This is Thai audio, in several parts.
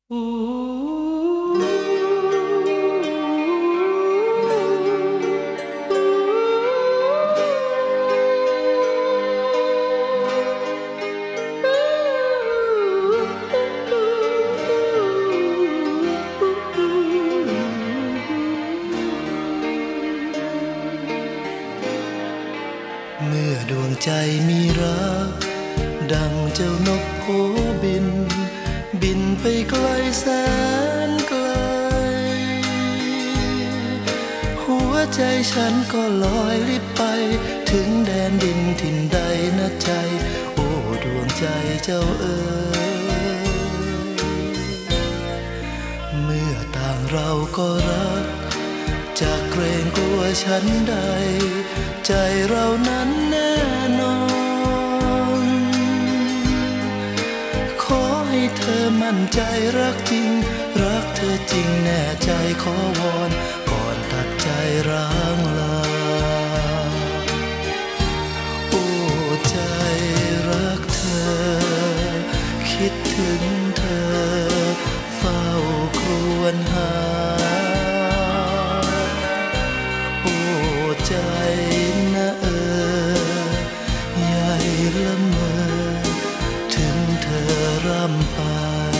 เมื่อดวงใจมีรักดังเจ้านกโผบินไปไกลแสนไกลหัวใจฉันก็ลอยลิบไปถึงแดนดินถิ่นใดนะใจโอ้ดวงใจเจ้าเอ๋ยเมื่อต่างเราก็รักจากเกรงกลัวฉันใดใจเรานั้นแน่นอนขอให้เธอมั่นใจรักจริงรักเธอจริงแน่ใจขอวอนก่อนตัดใจร้างลาโอ้ใจรักเธอคิดถึงเธอเฝ้าครวญหาใจนะใหญ่ละเมอถึงเธอร่ำไป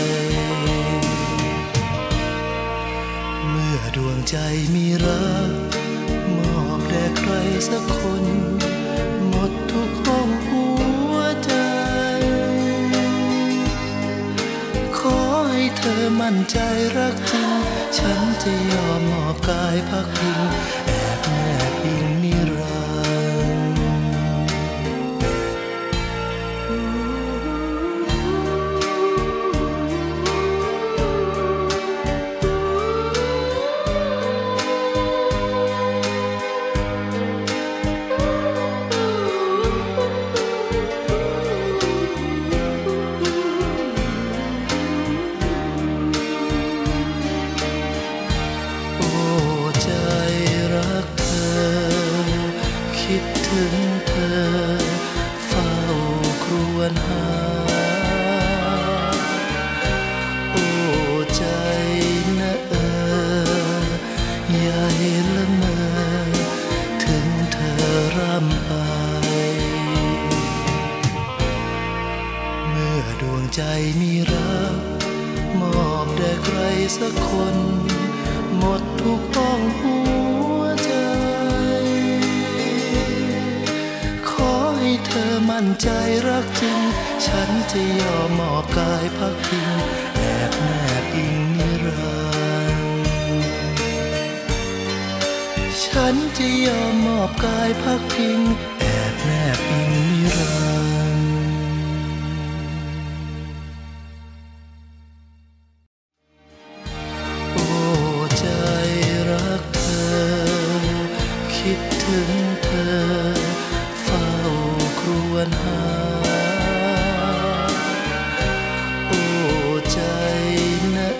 เมื่อดวงใจมีรักมอบแด่ใครสักคนหมดทุกห้องหัวใจขอให้เธอมั่นใจรักจริงฉันจะยอมมอบกายพักพิงแอบแนบอิงนิรันดร์คิดถึงเธอเฝ้าครวญหาโอ้ใจนะใหญ่ละเมอถึงเธอร่ำไปเมื่อดวงใจมีรักมอบแด่ใครสักคนหมดทุกห้องหัวใจเธอมั่นใจรักจริงฉันจะยอมมอบกายพักพิงแอบแนบอิงนิรันดร์ฉันจะยอมมอบกายพักพิงแอบแนบอิงนิรันดร์โอ้ใจรักเธอคิดถึงเธอเฝ้าครวญหาโอ้ใจนะ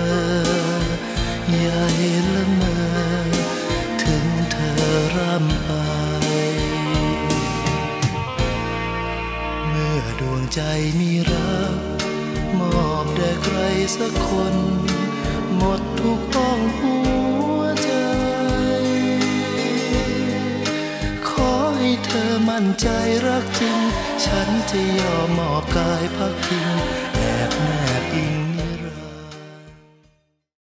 ใหญ่ละเมอถึงเธอร่ำไปเมื่อดวงใจมีรักมอบแด่ใครสักคนหมดทุกห้องหัวใจขอให้เธอมั่นใจรักจริงฉันจะยอมมอบกายพักพิง